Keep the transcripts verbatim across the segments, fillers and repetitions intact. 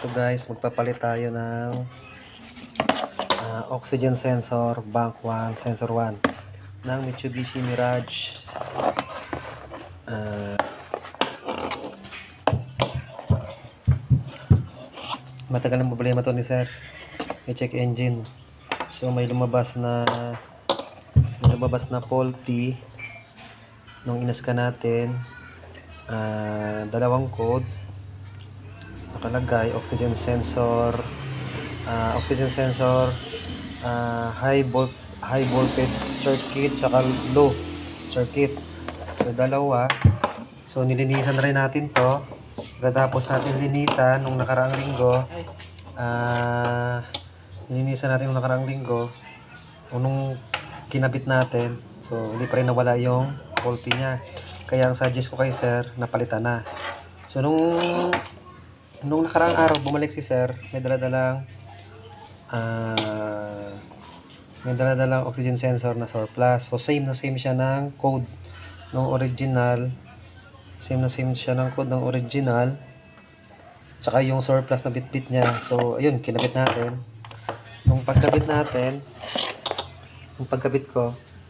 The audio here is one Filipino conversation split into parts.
So guys, magpapalit tayo ng uh, oxygen sensor bank one, sensor one ng Mitsubishi Mirage. Uh, matagal ng problema to ni sir. I-check engine. So may lumabas na may lumabas na faulty nung inaskan natin. Uh, dalawang code nakalagay, oxygen sensor uh, oxygen sensor uh, high volt high voltage circuit saka low circuit. So dalawa. So nilinisan na rin natin to. Pagkatapos natin linisan nung nakaraang linggo, uh, nilinisan natin nung nakaraang linggo nung kinabit natin. So hindi pa rin nawala yung faulty niya. Kaya ang suggest ko kay sir, napalitan na. So nung nung nakaraang araw bumalik si sir, may dala-dalang uh, may dala-dalang oxygen sensor na surplus. So same na same siya ng code ng original. Same na same siya ng code ng original. Tsaka yung surplus na bit-bit niya. So ayun, kinabit natin. Nung pagkabit natin, nung pagkabit ko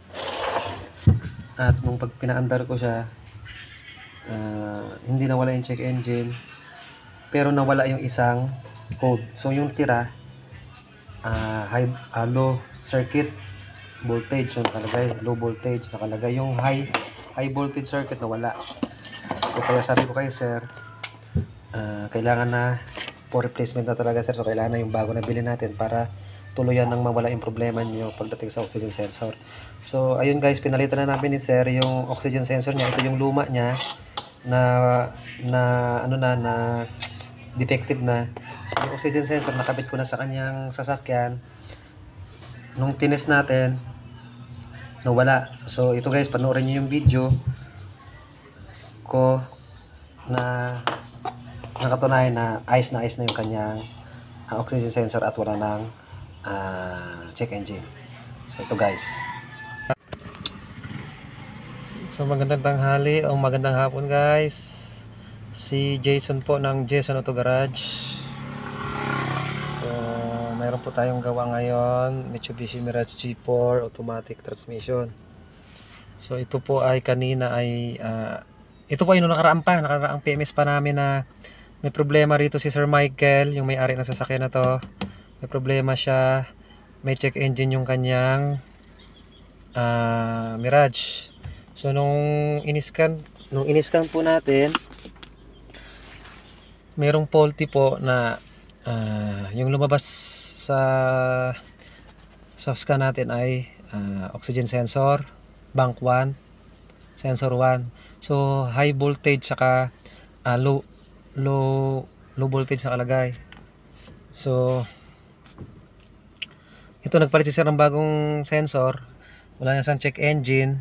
at nung pag pinaandar ko siya, uh, hindi nawala yung check engine, pero nawala yung isang code. So yung tira, uh, high, uh, low circuit voltage yung nakalagay, low voltage nakalagay, yung high high voltage circuit nawala. So kaya sabi ko kay sir, uh, kailangan na for replacement na talaga sir. So kailangan na yung bago na bilhin natin para tuluyan nang mawala yung problema niyo pagdating sa oxygen sensor. So ayun guys, pinalitan na namin ni sir yung oxygen sensor niya. Ito yung luma niya na na ano na na defective na. So yung oxygen sensor nakabit ko na sa kanyang sasakyan. Nung tines natin, nawala. So ito guys, panoorin niyo yung video ko na nakatunayan na ayos na ayos na yung kanyang uh, oxygen sensor at wala nang uh, check engine. So ito guys. So magandang tanghali o magandang hapon guys. Si Jason po ng Jason Auto Garage. So mayroon po tayong gawa ngayon, Mitsubishi Mirage G four automatic transmission. So ito po ay kanina ay uh, ito po ay nung nakaraan pa, nakaraang P M S pa namin na may problema rito si Sir Michael, yung may-ari ng sasakyan na to. May problema siya, may check engine yung kanyang uh, Mirage. So nung iniscan, nung iniscan po natin, merong faulty po na uh, yung lumabas sa sa scan natin ay uh, oxygen sensor bank one, sensor one. So high voltage saka uh, low low low voltage nakalagay. So ito, nagpalit si sir ng bagong sensor. Wala na siyang check engine.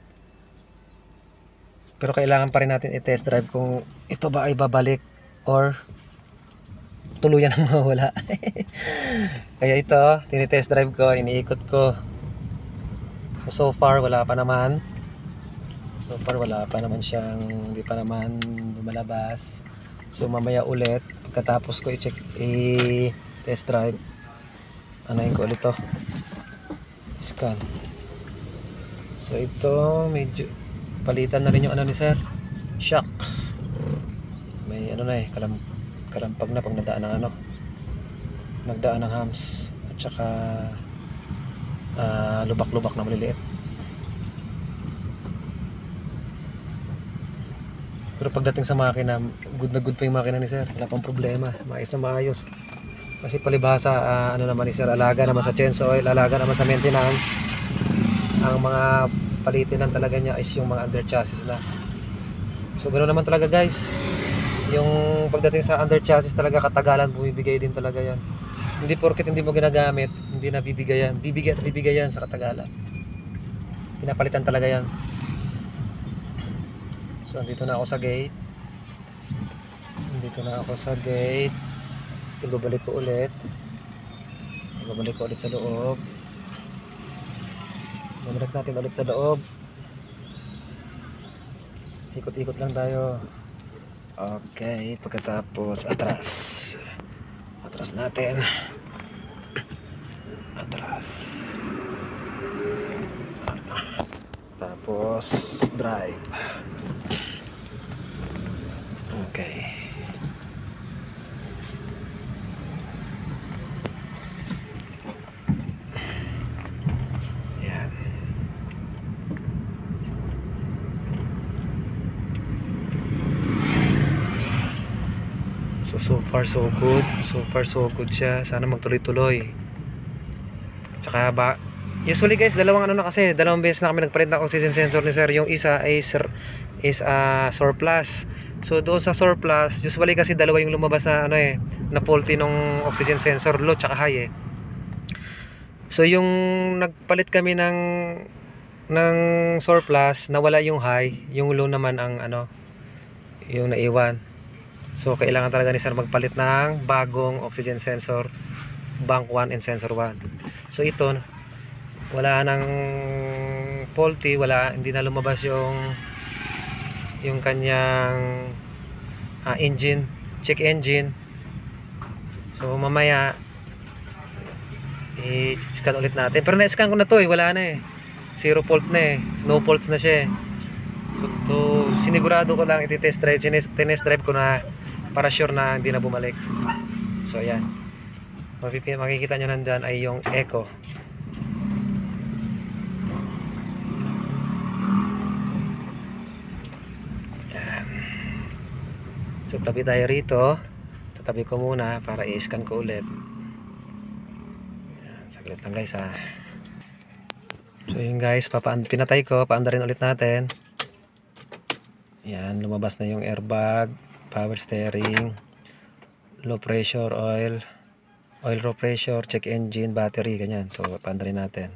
Pero kailangan pa rin natin i-test drive kung ito ba ay babalik or tuluyan na mawala. Kaya ito, tinitest drive ko, iniikot ko. So, so far wala pa naman. So far wala pa naman siyang, hindi pa naman lumalabas. So mamaya ulit pagkatapos ko i-check, i-test drive, anayin ko ulit to, scan. So ito medyo palitan na rin yung ano ni sir, shock. May ano na eh, kalam, kalampag na pag nadaan ng ano, nagdaan ng hams at saka uh, lubak-lubak na maliliit. Pero pagdating sa makina, good na good pa yung makina ni sir, wala pang problema, maayos na maayos. Kasi palibhasa, uh, ano naman ni sir, alaga naman sa change oil, alaga naman sa maintenance. Ang mga palitin lang talaga niya is yung mga under chassis na. So ganoon naman talaga guys, yung pagdating sa under chassis talaga, katagalan bumibigay din talaga yan. Hindi porket hindi mo ginagamit, hindi na bibigay yan. Bibigay at bibigay yan sa katagalan. Pinapalitan talaga yan. So andito na ako sa gate. Andito na ako sa gate. Ibabalik ko ulit. Ibabalik ko ulit sa loob. Bumalik natin ulit sa loob. Ikot-ikot lang tayo. Okay, pagkatapos atras. atras natin. Atras. Tapos drive. Okay. Yan. So so far so good. So far so good siya. Sana magtuloy-tuloy. Tsaka ba usually guys, dalawang ano na kasi, dalawang beses na kami nagpalit ng oxygen sensor ni sir. Yung isa is is a uh, surplus. So doon sa surplus, usually kasi dalawa yung lumabas na ano eh, na faulty nung oxygen sensor, low tsaka high eh. So yung nagpalit kami ng ng surplus, nawala yung high, yung low naman ang ano, yung naiwan. So kailangan talaga ni sir magpalit ng bagong oxygen sensor, bank one and sensor one. So ito wala nang faulty, wala, hindi na lumabas yung yung kanyang uh, engine, check engine. So mamaya i-scan ulit natin, pero na-scan ko na to eh, wala na eh, zero fault na eh, no faults na siya eh. So to, sinigurado ko lang iti-test drive, tinest drive ko na para sure na hindi na bumalik. So ayan, makikita nyo nandyan ay yung echo. So tabi tayo rito. Tatabi ko muna para i-scan ko ulit. Yan, saglit lang guys ha. So yun guys, papaan pinatay ko, paandarin ulit natin. Yan, lumabas na yung airbag, power steering, low pressure oil, oil low pressure, check engine, battery, ganyan. So paandarin natin.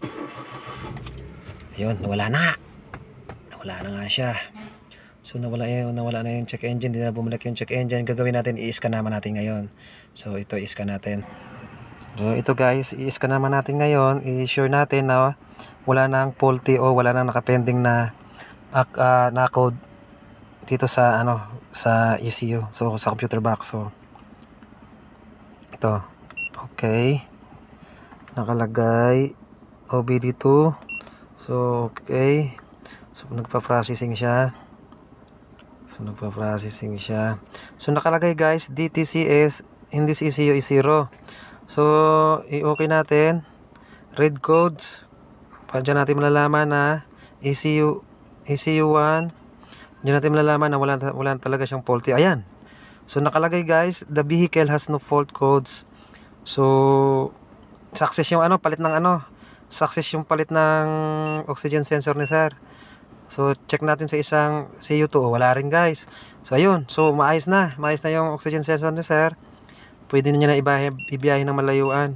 Ayun, nawala na. Nawala na nga siya. So nawala yung nawala na yung check engine, hindi na bumalik yung check engine. Gagawin natin, i-scan naman natin ngayon. So ito, i-scan natin. So ito guys, i-scan naman natin ngayon. I-sure natin na wala nang faulty o wala nang nakapending na uh, na code dito sa ano, sa E C U. So sa computer box. So ito. Okay. Nakalagay O B D two. So okay. So nagpa-processing siya. So nagpa-processing siya. So nakalagay guys, D T C S in this E C U is zero. So i-okay natin. Read codes. Para dyan natin malalaman na E C U E C U one. Dyan natin malalaman na wala, wala talaga siyang faulty. Ayan. So nakalagay guys, the vehicle has no fault codes. So success yung ano, palit ng ano. Success yung palit ng oxygen sensor ni sir. So check natin sa isang C U two, wala rin guys. So ayun, so maayos na, maayos na yung oxygen sensor ni sir. Pwede niya na ibahe, ibiyahe ng malayuan.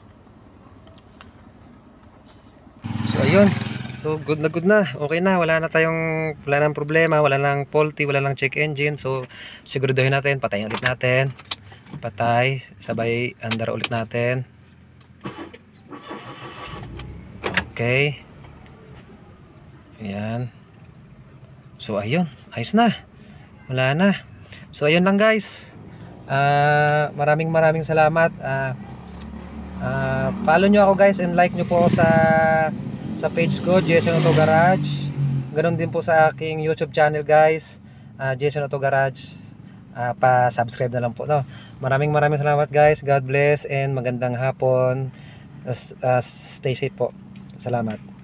So ayun, so good na good na, okay na, wala na tayong, wala nang problema, wala nang faulty, wala nang check engine. So siguraduhin natin, patayin ulit natin. Patay, sabay andar ulit natin. Okay. Ayan. So ayun, ayos na. Wala na. So ayun lang guys. Uh, maraming maraming salamat. Uh, uh, follow nyo ako guys and like nyo po sa sa page ko, Jason Auto Garage. Ganon din po sa aking YouTube channel guys, uh, Jason Auto Garage. Uh, pa-subscribe na lang po, no? Maraming maraming salamat guys. God bless and magandang hapon. Uh, uh, stay safe po. Salamat.